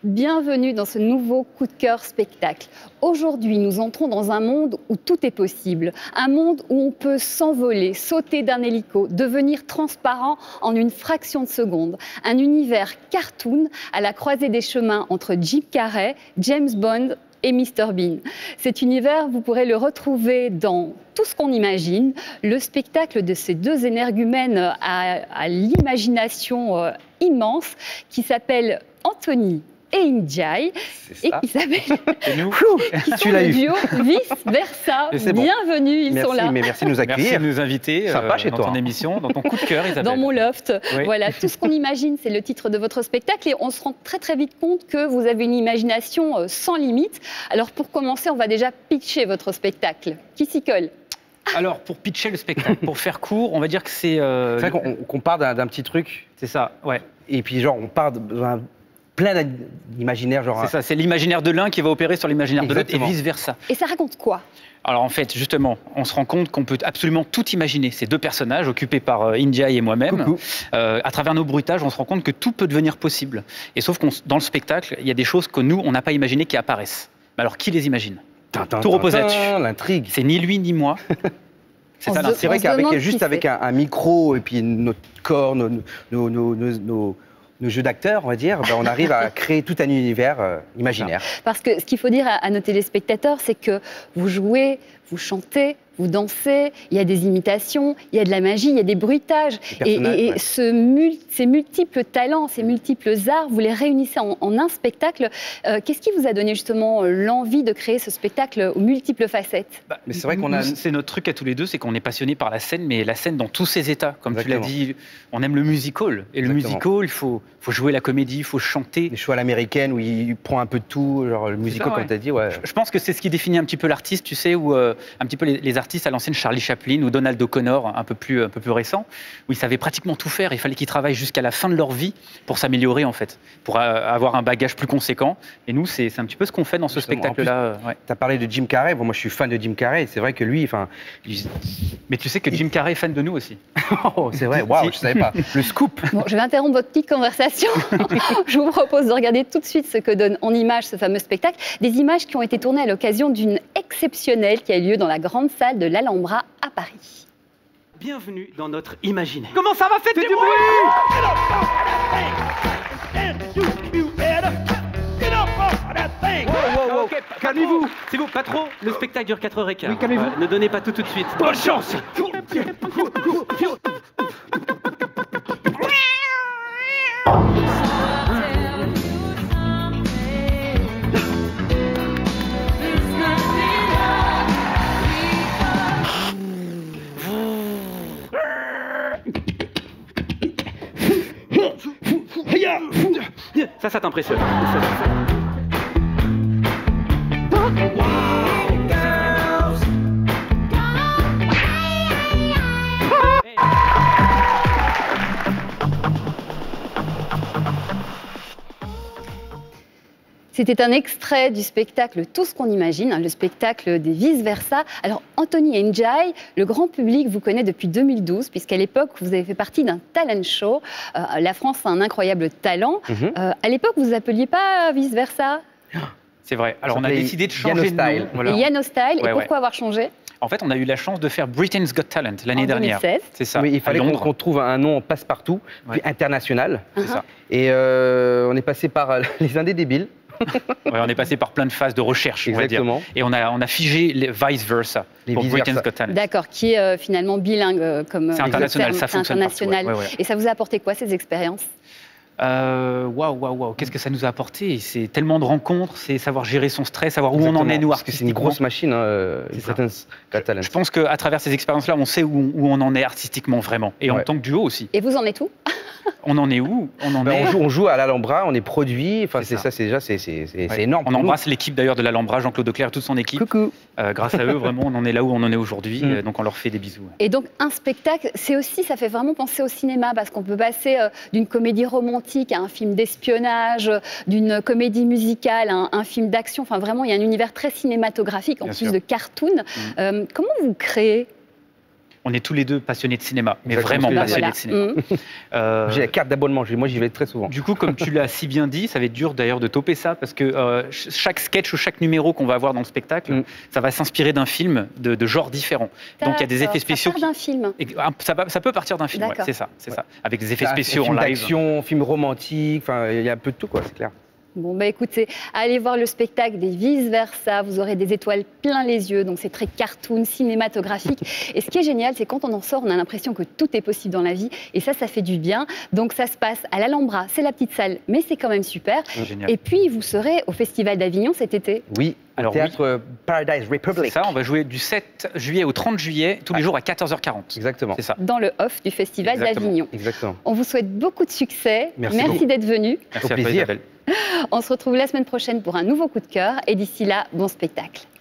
Bienvenue dans ce nouveau coup de cœur spectacle. Aujourd'hui, nous entrons dans un monde où tout est possible. Un monde où on peut s'envoler, sauter d'un hélico, devenir transparent en une fraction de seconde. Un univers cartoon à la croisée des chemins entre Jim Carrey, James Bond et Mr Bean. Cet univers, vous pourrez le retrouver dans Tout ce qu'on imagine, le spectacle de ces deux énergumènes à l'imagination immense qui s'appelle Anthony et Njai, et qui s'appelle le duo Vice Versa. Bienvenue, ils sont là. Merci de nous accueillir. Merci de nous inviter dans ton émission, dans ton coup de cœur, Isabelle. Dans mon loft. Oui. Voilà, Tout ce qu'on imagine, c'est le titre de votre spectacle, et on se rend très très vite compte que vous avez une imagination sans limite. Alors pour commencer, on va déjà pitcher votre spectacle. Qui s'y colle? Alors, pour pitcher le spectacle, pour faire court, on va dire que c'est... C'est vrai qu'on part d'un petit truc. C'est ça, ouais. Et puis genre, on part d'un plein d'imaginaires. C'est ça, c'est l'imaginaire de l'un qui va opérer sur l'imaginaire de l'autre et vice-versa. Et ça raconte quoi? Alors en fait, justement, on se rend compte qu'on peut absolument tout imaginer. Ces deux personnages, occupés par Njai et moi-même, à travers nos bruitages, on se rend compte que tout peut devenir possible. Et sauf que dans le spectacle, il y a des choses que nous, on n'a pas imaginées qui apparaissent. Alors qui les imagine? Tout repose là-dessus. L'intrigue. C'est ni lui ni moi. C'est vrai qu'avec juste avec un micro et puis notre corps, nos jeux d'acteurs, on va dire, on arrive à créer tout un univers imaginaire. Parce que ce qu'il faut dire à nos téléspectateurs, c'est que vous jouez, vous chantez, vous dansez, il y a des imitations, il y a de la magie, il y a des bruitages. Et ces multiples talents, ces multiples arts, vous les réunissez en un spectacle. Qu'est-ce qui vous a donné justement l'envie de créer ce spectacle aux multiples facettes? Mais c'est vrai qu'on a... C'est notre truc à tous les deux, c'est qu'on est passionnés par la scène, mais la scène dans tous ses états. Comme tu l'as dit, on aime le musical. Et le musical, il faut jouer la comédie, il faut chanter. Les choix à l'américaine où il prend un peu de tout, genre le musical, comme tu as dit. Ouais. Je pense que c'est ce qui définit un petit peu l'artiste, tu sais, ou un petit peu les artistes à l'ancienne, Charlie Chaplin ou Donald O'Connor, un peu plus récent, où ils savaient pratiquement tout faire. Il fallait qu'ils travaillent jusqu'à la fin de leur vie pour s'améliorer, en fait, pour avoir un bagage plus conséquent. Et nous, c'est un petit peu ce qu'on fait dans ce spectacle-là. Tu as parlé de Jim Carrey. Bon, moi, je suis fan de Jim Carrey. C'est vrai que lui, Mais tu sais que Jim Carrey est fan de nous aussi. Oh, c'est vrai. Waouh, je savais pas. Le scoop. Bon, je vais interrompre votre petite conversation. Je vous propose de regarder tout de suite ce que donne en images ce fameux spectacle. Des images qui ont été tournées à l'occasion d'une exceptionnelle qui a eu lieu dans la grande salle de l'Alhambra à Paris. Bienvenue dans notre imaginaire. Comment ça va, faites du bruit? Okay, calmez-vous. C'est vous, pas trop. Le spectacle dure 4h15. Oui, calmez-vous. Ne donnez pas tout de suite. Bonne chance. Ça t'impressionne. C'était un extrait du spectacle Tout ce qu'on imagine, le spectacle des vice-versa. Alors, Anthony et Njai, le grand public vous connaît depuis 2012, puisqu'à l'époque, vous avez fait partie d'un talent show. La France a un incroyable talent. À l'époque, vous ne vous appeliez pas vice-versa? C'est vrai. Alors, on a décidé de changer de nom. Voilà. Yano Style. Et pourquoi avoir changé? En fait, on a eu la chance de faire Britain's Got Talent l'année dernière. 2016. C'est ça. Oui, il fallait qu'on trouve un nom passe-partout, puis international. C'est ça. Et on est passé par les Indés débiles. On est passé par plein de phases de recherche, on va dire. Et on a figé les vice versa pour Britain's Got Talent. D'accord, qui est finalement bilingue comme. C'est international, ça fonctionne. International. Et ça vous a apporté quoi, ces expériences? Qu'est-ce que ça nous a apporté? C'est tellement de rencontres, c'est savoir gérer son stress, savoir où on en est, nous, parce que c'est une grosse machine, Britain's Got Talent. Je pense qu'à travers ces expériences-là, on sait où on en est artistiquement, vraiment. Et en tant que duo aussi. Et vous en êtes où? On en est où? On joue à l'Alhambra, on est produit. Enfin, c'est énorme. On embrasse l'équipe d'ailleurs de l'Alhambra, Jean-Claude Auclair et toute son équipe. Coucou. Grâce à eux, vraiment, on en est là où on en est aujourd'hui. Donc, on leur fait des bisous. Et donc, un spectacle, ça fait vraiment penser au cinéma, parce qu'on peut passer d'une comédie romantique à un film d'espionnage, d'une comédie musicale à un film d'action. Enfin, vraiment, il y a un univers très cinématographique, en plus de cartoon. Comment vous créez? On est tous les deux passionnés de cinéma, mais Exactement. vraiment passionnés Voilà. de cinéma. J'ai la carte d'abonnement, moi j'y vais très souvent. Du coup, comme tu l'as si bien dit, ça va être dur d'ailleurs de toper ça, parce que chaque sketch ou chaque numéro qu'on va avoir dans le spectacle, ça va s'inspirer d'un film de genre différent. Donc il y a des effets spéciaux. Ça part d'un film. Ça peut partir d'un film, ouais, c'est ça, avec des effets Un spéciaux en film live. d'action, film romantique, enfin il y a un peu de tout quoi, c'est clair. Bon, bah écoutez, allez voir le spectacle des vice-versa, vous aurez des étoiles plein les yeux, donc c'est très cartoon, cinématographique. Et ce qui est génial, c'est quand on en sort, on a l'impression que tout est possible dans la vie, et ça fait du bien. Donc ça se passe à l'Alhambra, c'est la petite salle, mais c'est quand même super. Génial. Et puis, vous serez au Festival d'Avignon cet été. Oui, Alors, théâtre Paradise Republic. C'est ça, on va jouer du 7 juillet au 30 juillet, tous les jours à 14h40. Exactement. C'est ça. Dans le off du Festival Exactement. d'Avignon. Exactement. On vous souhaite beaucoup de succès. Merci beaucoup. d'être venu. Merci Au à toi, plaisir. Isabelle. On se retrouve la semaine prochaine pour un nouveau coup de cœur. Et d'ici là, bon spectacle.